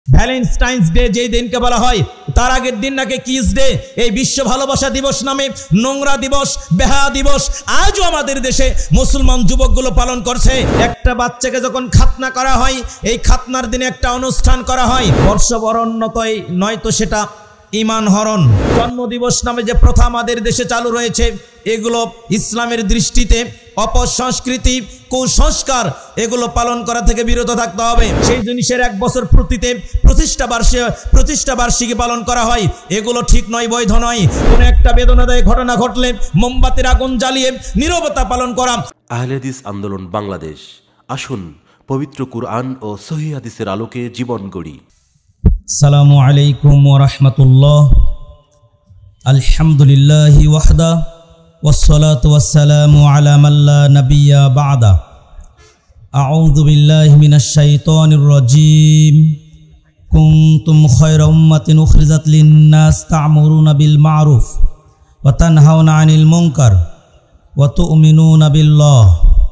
Valentine's day যেই দিনকে বলা হয়, তার আগের দিন নাকি কিস ডে। এই বিশ্ব ভালোবাসা দিবস নামে নোংরা দিবস, বেহা দিবস আজও আমাদের দেশে মুসলমান যুবকগুলো পালন করছে। একটা বাচ্চাকে যখন খাতনা করা হয়, এই খাতনার দিনে একটা অনুষ্ঠান করা হয়, বর্ষবরণ নয়তো সেটা ঈমান হরণ। জন্মদিবস নামে যে প্রথা আমাদের দেশে চালু রয়েছে, এগুলো ইসলামের দৃষ্টিতে অপসংস্কৃতি, কুসংস্কার, এগুলো পালন করা থেকে বিরত থাকতে হবে। সেই জিনিসের 1 বছর পূর্তিতে প্রতিষ্ঠা বার্ষিকী পালন করা হয়, এগুলো ঠিক নয়, বৈধ নয়। কোনো একটা বেদনাদায়ক ঘটনা ঘটলে মোমবাতির আগুন জ্বালিয়ে নীরবতা পালন করা। আহলে হাদিস আন্দোলন বাংলাদেশ, আসুন পবিত্র কুরআন ও সহিহ হাদিসের আলোকে জীবন গড়ি। আসসালামু আলাইকুম ওয়া রাহমাতুল্লাহ। আলহামদুলিল্লাহি ওয়াহদা ওয়াসসালাতু ওয়াসসালামু আলা মান লা নাবিয়্যা বা'দা। আউযু বিল্লাহি মিনাশ শাইতানির রাজীম। কুনতুম খায়রা উম্মাতিন উখরিজাত লিন-নাস তা'মুরুনা বিল মা'রুফ ওয়া তানহাউনা আনিল মুনকার ওয়া তু'মিনুনা বিল্লাহ।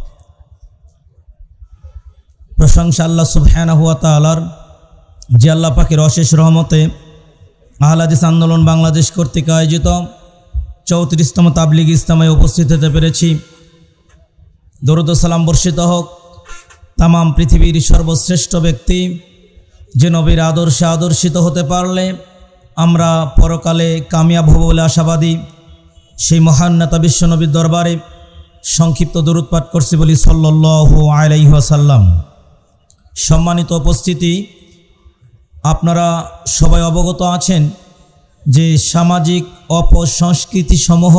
প্রশংসা আল্লাহ সুবহানাহু ওয়া তাআলার, যে আল্লাহ পাকের অশেষ রহমতে আহলে হাদিস আন্দোলন বাংলাদেশ কর্তৃক আয়োজিত 34তম তাবলিগ ইজতেমায় উপস্থিত হতে পেরেছি। দরুদ ও সালাম বর্ষিত হোক তামাম পৃথিবীর সর্বশ্রেষ্ঠ ব্যক্তি, যে নবীর আদর্শে আদর্শিত হতে পারলে আমরা পরকালে কামিয়াব হব বলে আশাবাদী, সেই মহান নেতা বিশ্বনবীর দরবারে সংক্ষিপ্ত দরুদ পাঠ করছি বলি সাল্লাল্লাহু আলাইহি ওয়াসাল্লাম। সম্মানিত উপস্থিতি, আপনারা সবাই অবগত আছেন যে সামাজিক অপসংস্কৃতি সমূহ,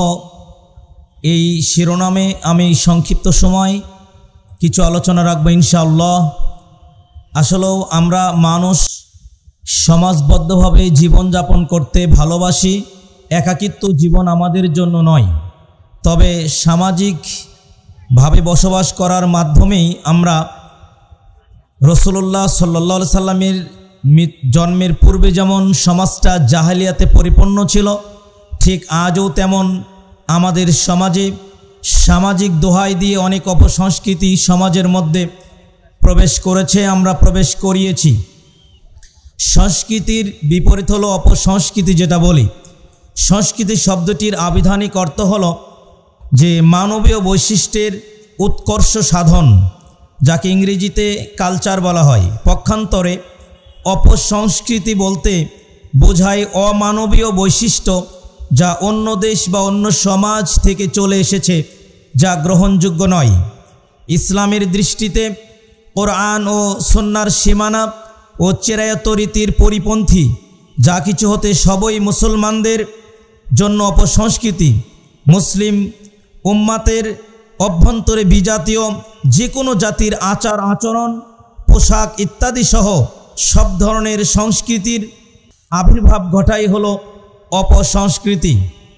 এই শিরোনামে আমি সংক্ষিপ্ত সময় কিছু আলোচনা রাখবো ইনশাআল্লাহ। আসলেও আমরা মানুষ সমাজবদ্ধভাবে জীবনযাপন করতে ভালোবাসি, একাকিত্ব জীবন আমাদের জন্য নয়। তবে সামাজিকভাবে বসবাস করার মাধ্যমেই আমরা রাসূলুল্লাহ সাল্লাল্লাহু আলাইহি সাল্লামের জন্মের পূর্বে যেমন সমাজটা জাহেলিয়াতে পরিপূর্ণ ছিল, ঠিক আজও তেমন আমাদের সমাজে সামাজিক দোহাই দিয়ে অনেক অপসংস্কৃতি সমাজের মধ্যে প্রবেশ করেছে, আমরা প্রবেশ করিয়েছি। সংস্কৃতির বিপরীত হলো অপসংস্কৃতি। যেটা বলি, সংস্কৃতি শব্দটির আবিধানিক অর্থ হলো যে মানবীয় বৈশিষ্ট্যের উৎকর্ষ সাধন, যাকে ইংরেজিতে কালচার বলা হয়। পক্ষান্তরে অপসংস্কৃতি বলতে বোঝায় অমানবীয় বৈশিষ্ট্য, যা অন্য দেশ বা অন্য সমাজ থেকে চলে এসেছে, যা গ্রহণযোগ্য নয়। ইসলামের দৃষ্টিতে কোরআন ও সুন্নাহর সীমানা ও চেরায়ত রীতির পরিপন্থী যা কিছু হতে সবই মুসলমানদের জন্য অপসংস্কৃতি। মুসলিম উম্মাতের অভ্যন্তরে বিজাতীয় যে কোনো জাতির আচার আচরণ, পোশাক ইত্যাদি সহ সব ধরনের সংস্কৃতির আবির্ভাব ঘটাই হলো অপসংস্কৃতি।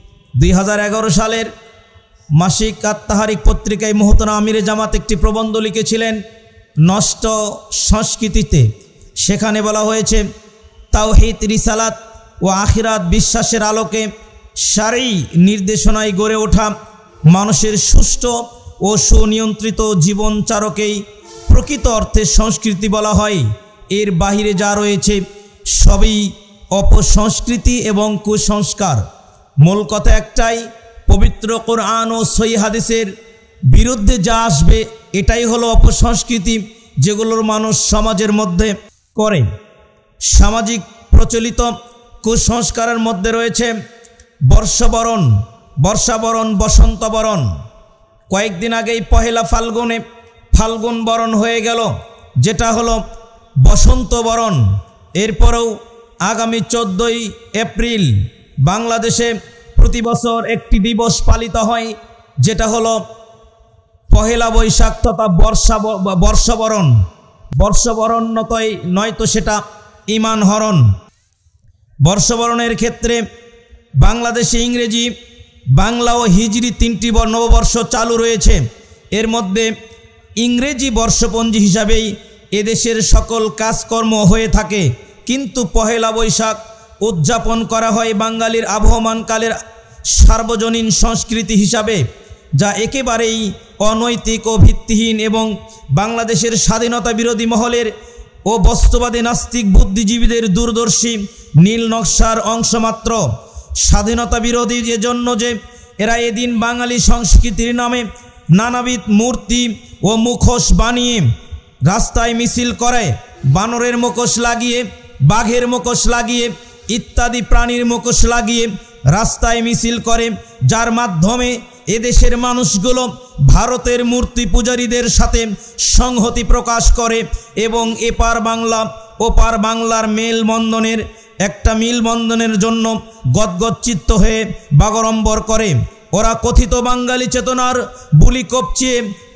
2011 সালের মাসিক আত-তাহারিক পত্রিকায় মুহতারাম আমিরে জামাত একটি প্রবন্ধ লিখেছিলেন নষ্ট সংস্কৃতিতে। সেখানে বলা হয়েছে, তাওহীদ, রিসালাত ও আখিরাত বিশ্বাসের আলোকে শারঈ নির্দেশনায় গড়ে ওঠা মানুষের সুষ্ঠু ও সুনিয়ন্ত্রিত জীবনচারকেই প্রকৃত অর্থে সংস্কৃতি বলা হয়। এর বাহিরে যা রয়েছে সবই অপসংস্কৃতি এবং কুসংস্কার। মূল কথা একটাই, পবিত্র কোরআন ও সহিহ হাদিসের বিরুদ্ধে যা আসবে এটাই হলো অপসংস্কৃতি, যেগুলোর মানুষ সমাজের মধ্যে করে। সামাজিক প্রচলিত কুসংস্কারের মধ্যে রয়েছে বর্ষবরণ, বর্ষাবরণ, বসন্তবরণ। কয়েকদিন আগেই পহেলা ফাল্গুনে ফাল্গুন বরণ হয়ে গেল, যেটা হলো বসন্ত বরণ। এরপরেও আগামী 14ই এপ্রিল বাংলাদেশে প্রতি বছর একটি দিবস পালিত হয়, যেটা হলো পহেলা বৈশাখ তথা বর্ষবরণ। বর্ষবরণ নয়তো সেটা ঈমান হরণ। বর্ষবরণের ক্ষেত্রে বাংলাদেশে ইংরেজি, বাংলা ও হিজরি 3টি নববর্ষ চালু রয়েছে। এর মধ্যে ইংরেজি বর্ষপঞ্জি হিসাবেই এদেশের সকল কাজকর্ম হয়ে থাকে, কিন্তু পহেলা বৈশাখ উদযাপন করা হয় বাঙালির আবহমানকালের সার্বজনীন সংস্কৃতি হিসাবে, যা একেবারেই অনৈতিক ও ভিত্তিহীন এবং বাংলাদেশের স্বাধীনতা বিরোধী মহলের ও বস্তুবাদী নাস্তিক বুদ্ধিজীবীদের দূরদর্শী নীল নকশার অংশমাত্র। স্বাধীনতা বিরোধী এজন্য যে এরা এদিন বাঙালি সংস্কৃতির নামে নানাবিধ মূর্তি ও মুখোশ বানিয়ে রাস্তায় মিছিল করে, বানরের মুখোশ লাগিয়ে, বাঘের মুখোশ লাগিয়ে, ইত্যাদি প্রাণীর মুখোশ লাগিয়ে রাস্তায় মিছিল করে, যার মাধ্যমে এদেশের মানুষগুলো ভারতের মূর্তি পূজারীদের সাথে সংহতি প্রকাশ করে এবং এপার বাংলা ওপার বাংলার মিলবন্ধনের জন্য গদগদচিত্ত হয়ে বাগড়ম্বর করে। ওরা কথিত বাঙালি চেতনার বুলি কপচিয়ে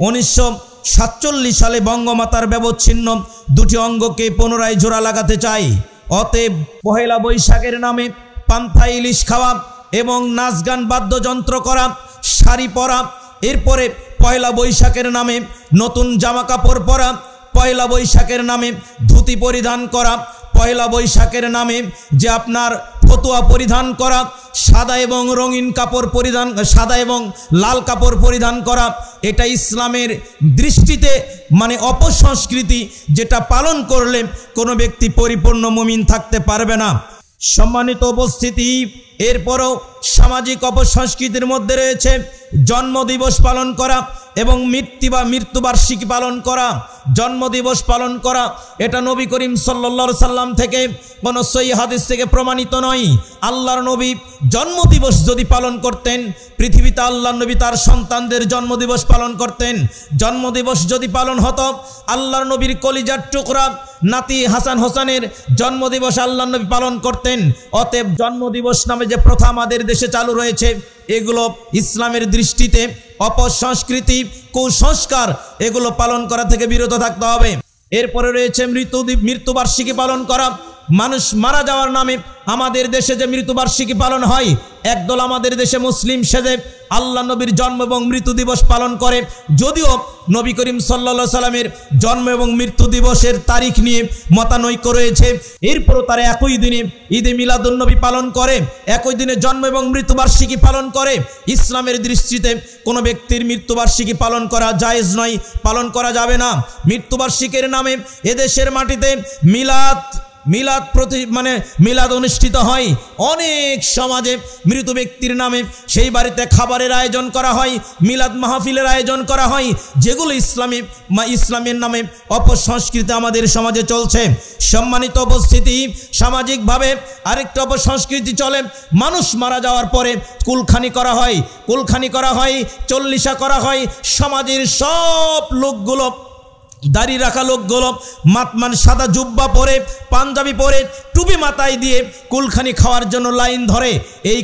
1947 সালে বঙ্গমাতার ব্যবচ্ছিন্ন দুটি অঙ্গকে পুনরায় জোড়া লাগাতে চায়। অতএব পহেলা বৈশাখের নামে পান্থা ইলিশ খাওয়া এবং নাচ গান বাদ্যযন্ত্র করা, শাড়ি পরা, এরপরে পয়লা বৈশাখের নামে নতুন জামা কাপড় পরা, পয়লা বৈশাখের নামে ধুতি পরিধান করা, পয়লা বৈশাখের নামে যে আপনার ফতুয়া পরিধান করা, সাদা এবং রঙিন কাপড় পরিধান, সাদা এবং লাল কাপড় পরিধান করা, এটা ইসলামের দৃষ্টিতে মানে অপসংস্কৃতি, যেটা পালন করলে কোনো ব্যক্তি পরিপূর্ণ মুমিন থাকতে পারবে না। সম্মানিত উপস্থিতি, এরপরও সামাজিক অপসংস্কৃতির মধ্যে রয়েছে জন্মদিবস পালন করা এবং মৃত্যুবার্ষিকী পালন করা। জন্মদিবস পালন করা এটা নবী করিম সাল্লাল্লাহু আলাইহি সাল্লাম থেকে কোনো সহিহ হাদিস থেকে প্রমাণিত নয়। আল্লাহর নবী জন্মদিবস যদি পালন করতেন, পৃথিবীতে আল্লাহর নবী তার সন্তানদের জন্মদিবস পালন করতেন। জন্মদিবস যদি পালন হতো, আল্লাহর নবীর কলিজার টুকরা নাতি হাসান হোসেনের জন্মদিবস আল্লাহর নবী পালন করতেন। অতএব জন্মদিবস নামে যে প্রথা আমাদের দেশে চালু রয়েছে, এগুলো ইসলামের দৃষ্টিতে অপসংস্কৃতি, কুসংস্কার, এগুলো পালন করা থেকে বিরত থাকতে হবে। এরপরে রয়েছে মৃত্যুবার্ষিকী পালন করা। মানুষ মারা যাওয়ার নামে আমাদের দেশে যে মৃত্যুবার্ষিকী পালন হয়, একদল আমাদের দেশে মুসলিম সেজে আল্লাহ নবীর জন্ম এবং মৃত্যু দিবস পালন করে। যদিও নবী করিম সাল্লাল্লাহু আলাইহি সাল্লামের জন্ম এবং মৃত্যু দিবসের তারিখ নিয়ে মতানৈক্য রয়েছে, এরপরও তারা একই দিনে ঈদে মিলাদুন্নবী পালন করে, একই দিনে জন্ম এবং মৃত্যুবার্ষিকী পালন করে। ইসলামের দৃষ্টিতে কোনো ব্যক্তির মৃত্যুবার্ষিকী পালন করা জায়েজ নয়, পালন করা যাবে না। মৃত্যুবার্ষিকীর নামে এদেশের মাটিতে মিলাদ অনুষ্ঠিত হয়। অনেক সমাজে মৃত ব্যক্তির নামে সেই বাড়িতে খাবারের আয়োজন করা হয়, মিলাদ মাহফিলের আয়োজন করা হয়, যেগুলো ইসলামের নামে অপসংস্কৃতি আমাদের সমাজে চলছে। সম্মানিত উপস্থিতি, সামাজিকভাবে আরেকটা অপসংস্কৃতি চলে। মানুষ মারা যাওয়ার পরে কুলখানি করা হয়, চল্লিশা করা হয়। সমাজের সব লোকগুলো, দাড়ি রাখা লোকগুলো সাদা জুব্বা পরে, পাঞ্জাবি পরে, টুপি মাথায় দিয়ে কুলখানি খাওয়ার জন্য লাইন ধরে। এই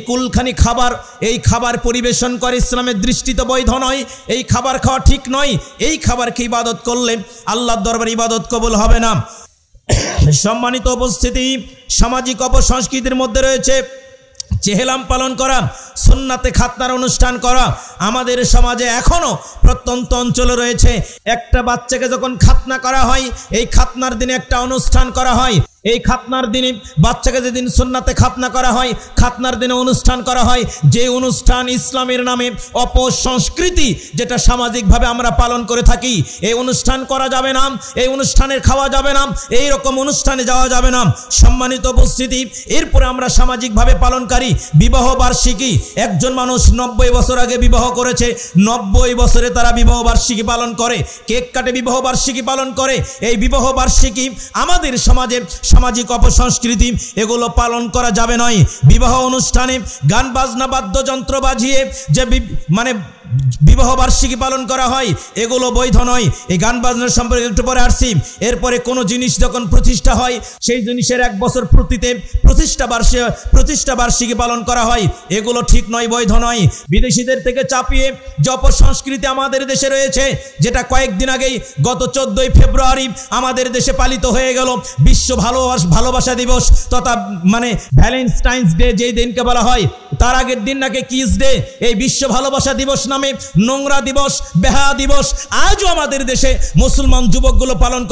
খাবার পরিবেশন করে ইসলামের দৃষ্টিতে বৈধ নয়। এই খাবার খাওয়া ঠিক নয়। এই খাবারকে ইবাদত করলে আল্লাহর দরবারে ইবাদত কবুল হবে না। সম্মানিত উপস্থিতি, সামাজিক অপসংস্কৃতির মধ্যে রয়েছে চেহেলাম পালন করা, সুন্নাতে খাতনার অনুষ্ঠান করা। আমাদের সমাজে এখনো প্রত্যন্ত অঞ্চলে রয়েছে। একটা বাচ্চাকে যখন খাতনা করা হয়, এই খাতনার দিনে একটা অনুষ্ঠান করা হয়। এই খাতনার দিনে বাচ্চাকে যেদিন সুন্নাতে খাতনা করা হয়, খাতনার দিনে অনুষ্ঠান করা হয়, যে অনুষ্ঠান ইসলামের নামে অপসংস্কৃতি, যেটা সামাজিকভাবে আমরা পালন করে থাকি। এই অনুষ্ঠান করা যাবে না, এই অনুষ্ঠানের খাওয়া যাবে না, এই রকম অনুষ্ঠানে যাওয়া যাবে না। সম্মানিত উপস্থিতি, এরপরে আমরা সামাজিকভাবে পালনকারী বিবাহ বার্ষিকী। একজন মানুষ 90 বছর আগে বিবাহ করেছে, 90 বছরে তারা বিবাহ বার্ষিকী পালন করে, কেক কাটে বিবাহ বার্ষিকী পালন করে। এই বিবাহ বার্ষিকী আমাদের সমাজে সামাজিক অপসংস্কৃতি, এগুলো পালন করা যাবে নয়। বিবাহ অনুষ্ঠানে গান বাজনা বাদ্যযন্ত্র বাজিয়ে যে বিবাহ বার্ষিকী পালন করা হয়, এগুলো বৈধ নয়। এই গান বাজনার সম্পর্কে একটু পরে আসছি। এরপরে কোনো জিনিস যখন প্রতিষ্ঠা হয়, সেই জিনিসের 1 বছর পূর্তিতে প্রতিষ্ঠা বার্ষিকী পালন করা হয়, এগুলো ঠিক নয়, বৈধ নয়। বিদেশিদের থেকে চাপিয়ে যে অপসংস্কৃতি আমাদের দেশে রয়েছে, যেটা কয়েকদিন আগেই গত 14ই ফেব্রুয়ারি আমাদের দেশে পালিত হয়ে গেল বিশ্ব ভালোবাসা দিবস তথা ভ্যালেন্টাইন্স ডে, যেই দিনকে বলা হয়, তার আগের দিন নাকি কিস ডে। এই বিশ্ব ভালোবাসা দিবস নামে নোংরা দিবস, বেহায়া দিবস আজও আমাদের দেশে মুসলমান যুবকগুলো পালন করছে।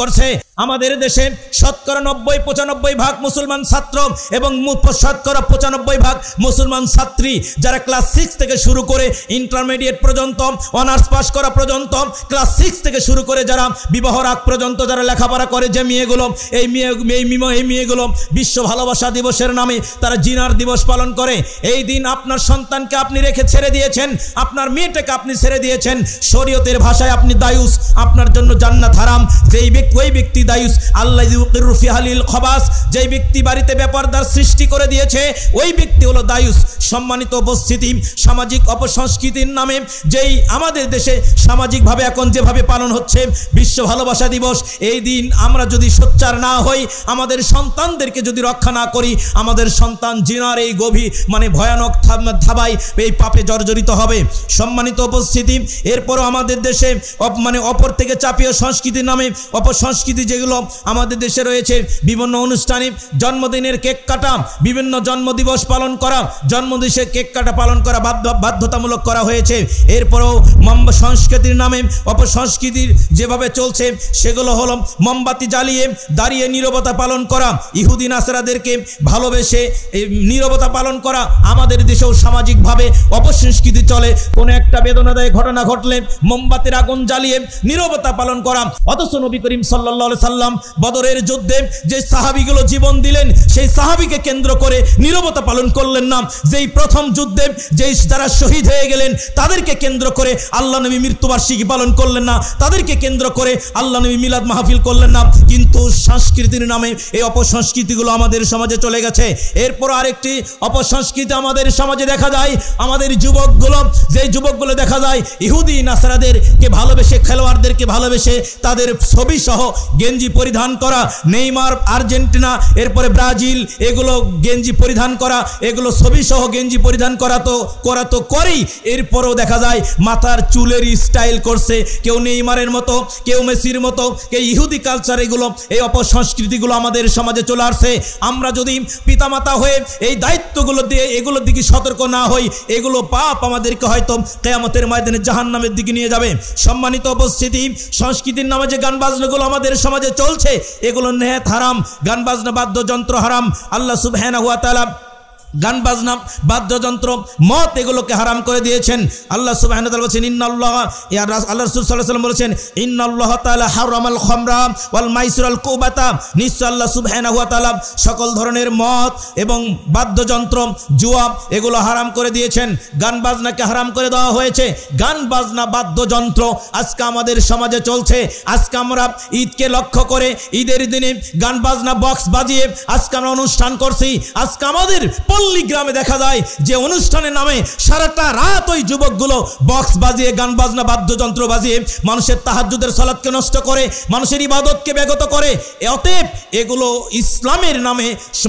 আমাদের দেশে শতকরা 90-95% মুসলমান ছাত্র এবং শতকরা 95% মুসলমান ছাত্রী, যারা ক্লাস 6 থেকে শুরু করে ইন্টারমিডিয়েট পর্যন্ত, অনার্স পাস করা পর্যন্ত, ক্লাস 6 থেকে শুরু করে যারা বিবাহর আগ পর্যন্ত যারা লেখাপড়া করে, যে মেয়েগুলো এই মেয়েগুলো বিশ্ব ভালোবাসা দিবসের নামে তারা জিনার দিবস পালন করে। এই দিন আপনার সন্তানকে আপনি রেখে ছেড়ে দিয়েছেন, আপনার মেয়েটাকে আপনি ছেড়ে দিয়েছেন, শরীয়তের ভাষায় আপনি দায়ুস, আপনার জন্য জান্নাত হারাম। ওই ব্যক্তি দায়ুস আল্লাহ ইউকিরু ফি হালিল খবাস, যেই ব্যক্তি বাড়িতে ব্যাপারদার সৃষ্টি করে দিয়েছে ওই ব্যক্তি হলো দায়ুস। সম্মানিত উপস্থিতি, সামাজিক অপসংস্কৃতির নামে যেই আমাদের দেশে সামাজিকভাবে এখন যেভাবে পালন হচ্ছে বিশ্ব ভালোবাসা দিবস, এই দিন আমরা যদি সোচ্চার না হই, আমাদের সন্তানদেরকে যদি রক্ষা না করি, আমাদের সন্তান জিনার এই গভীর ভয়ানক থাবায় এই পাপে জর্জরিত হবে। সম্মানিত উপস্থিতি, এরপরও আমাদের দেশে অপর থেকে চাপীয় সংস্কৃতির নামে অপসংস্কৃতি যেগুলো আমাদের দেশে রয়েছে, বিভিন্ন অনুষ্ঠানে জন্মদিনের কেক কাটা, বিভিন্ন জন্মদিবস পালন করা, জন্মদিবসে কেক কাটা পালন করা বাধ্যতামূলক করা হয়েছে। এরপরও সংস্কৃতির নামে অপসংস্কৃতির যেভাবে চলছে সেগুলো হলো মোমবাতি জ্বালিয়ে দাঁড়িয়ে নীরবতা পালন করা, ইহুদি নাসরাদেরকে ভালোবেসে নীরবতা পালন করা। আমাদের দেশেও সামাজিকভাবে অপসংস্কৃতি চলে, কোনো একটা বেদনাদায়ী ঘটনা ঘটলে মোমবাতির আগুন জ্বালিয়ে নীরবতা পালন করা। অথচ নবী করিম সাল্লাল্লাহু আলাইহি সাল্লাম বদরের যুদ্ধে যে সাহাবীগুলো জীবন দিলেন, সেই সাহাবীকে কেন্দ্র করে নীরবতা পালন করলেন না। যেই প্রথম যুদ্ধে যেই যারা শহীদ হয়ে গেলেন তাদেরকে কেন্দ্র করে আল্লাহ নবী মৃত্যুবার্ষিকী পালন করলেন না, তাদেরকে কেন্দ্র করে আল্লাহ নবী মিলাদ মাহফিল করলেন না। কিন্তু সংস্কৃতির নামে এই অপসংস্কৃতিগুলো আমাদের সমাজে চলে গেছে। এরপর আরেকটি অপসংস্কৃতি আমাদের সমাজে দেখা যায়, আমাদের যুবকগুলো, যেই যুবকগুলো দেখা যায় ইহুদি নাসারাদেরকে ভালোবেসে, খেলোয়াড়দেরকে ভালোবেসে তাদের ছবি সহ গেঞ্জি পরিধান করা, নেইমার আর্জেন্টিনা, এরপরে ব্রাজিল, এগুলো গেঞ্জি পরিধান করা, এগুলো ছবি সহ গেঞ্জি পরিধান করা তো করেই। এরপরও দেখা যায় মাথার চুলের স্টাইল করছে, কেউ নেইমারের মতো, কেউ মেসির মতো, কেউ ইহুদি কালচার। এগুলো এই অপসংস্কৃতিগুলো আমাদের সমাজে চলে আসছে। আমরা যদি পিতামাতা হয়ে এই দায়িত্বগুলো দিয়ে এগুলোর দিকে সতর্ক না হই, এগুলো পাপ আমাদেরকে হয়তো কিয়ামতের ময়দানে জাহান্নামের দিকে নিয়ে যাবে। সম্মানিত উপস্থিতি, সংস্কৃতির নামে যে গান বাজনাগুলো আমাদের সমাজে চলছে এগুলো নেহাত হারাম। গান বাজনা বাদ্যযন্ত্র হারাম। আল্লাহ সুবহানাহু ওয়া তাআলা গান বাজনা বাদ্যযন্ত্র মত এগুলোকে হারাম করে দিয়েছেন। আল্লাহ সুবহানাহু ওয়া তাআলা বলেছেন ইন্নাল্লাহ, আল্লাহ রাসূল সাল্লাল্লাহু আলাইহি ওয়াসাল্লাম বলেছেন ইন্নাল্লাহ তাআলা হারামাল খামরা ওয়াল মাইসিরাল কুবাতা, নিশ্চয় আল্লাহ সুবহানাহু ওয়া তাআলা সকল ধরনের মদ এবং বাদ্যযন্ত্র, জুয়া এগুলো হারাম করে দিয়েছেন। গান বাজনাকে হারাম করে দেওয়া হয়েছে। গান বাজনা বাদ্যযন্ত্র আজকে আমাদের সমাজে চলছে। আজকে আমরা ঈদকে লক্ষ্য করে ঈদের দিনে গান বাজনা বক্স বাজিয়ে আজকে আমরা অনুষ্ঠান করছি। আজকে আমাদের পল্লী গ্রামে দেখা যায় যে অনুষ্ঠানের নামে সারাটা রাত ওই যুবকগুলো বক্স বাজিয়ে, গান বাজনা বাদ্যযন্ত্র বাজিয়ে মানুষের তাহাজ্জুদের সালাতকে নষ্ট করে, মানুষের ইবাদতকে ব্যাহত করে। অতএব এগুলো ইসলামের নামে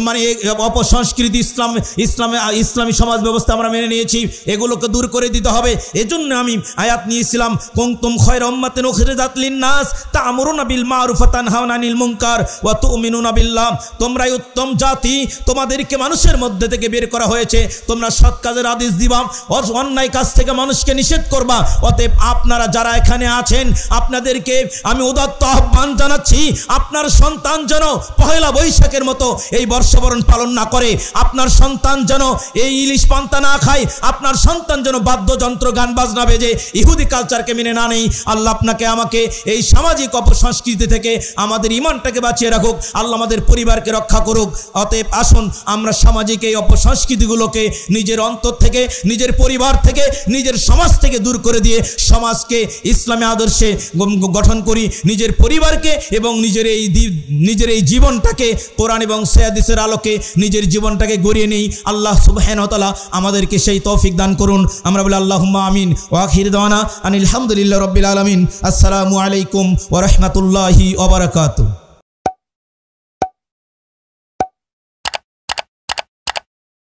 অপসংস্কৃতি, ইসলামী সমাজ ব্যবস্থা আমরা মেনে নিয়েছি, এগুলোকে দূর করে দিতে হবে। এজন্য আমি আয়াত নিয়েছিলাম কুনতুম খায়রা উম্মাতিন উখরিজাত লিন-নাস তা'মুরুনা বিল মা'রুফ ওয়া তানহাউনা আনিল মুনকার ওয়া তু'মিনুনা বিল্লাহ। তোমরাই উত্তম জাতি, তোমাদেরকে মানুষের মধ্যে থেকে বের করা হয়েছে, তোমরা সৎ কাজের আদেশ দিবা, অন্যায় কাজ থেকে মানুষকে নিষেধ করবা। অতএব আপনারা যারা এখানে আছেন আপনাদেরকে আমি উদাত্ত আহ্বান জানাচ্ছি, আপনার সন্তান যেন পহেলা বৈশাখের মতো এই বর্ষবরণ পালন না করে, আপনার সন্তান যেন এই ইলিশ পান্তা না খায়, আপনার সন্তান যেন বাদ্যযন্ত্র গান বাজনা বেজে ইহুদি কালচারকে মেনে না নেই। আল্লাহ আপনাকে আমাকে এই সামাজিক অপসংস্কৃতি থেকে আমাদের ঈমানটাকে বাঁচিয়ে রাখুক, আল্লাহ আমাদের পরিবারকে রক্ষা করুক। অতএব আসুন আমরা সামাজিক এই অপসংস্কৃতিগুলোকে নিজের অন্তর থেকে, নিজের পরিবার থেকে, নিজের সমাজ থেকে দূর করে দিয়ে সমাজকে ইসলামী আদর্শে গঠন করি, নিজের পরিবারকে এবং নিজের এই জীবনটাকে কোরআন এবং হাদিসের আলোকে নিজের জীবনটাকে গড়িয়ে নেই। আল্লাহ সুবহানাহু ওয়া তাআলা আমাদেরকে সেই তৌফিক দান করুন। আমরা বলি আল্লাহুম্মা আমিন ওয়া আখির দাওয়ানা আনিল হামদুলিল্লাহি রাব্বিল আলামিন। আসসালামু আলাইকুম ওয়া রাহমাতুল্লাহি ওয়া বারাকাতুহু।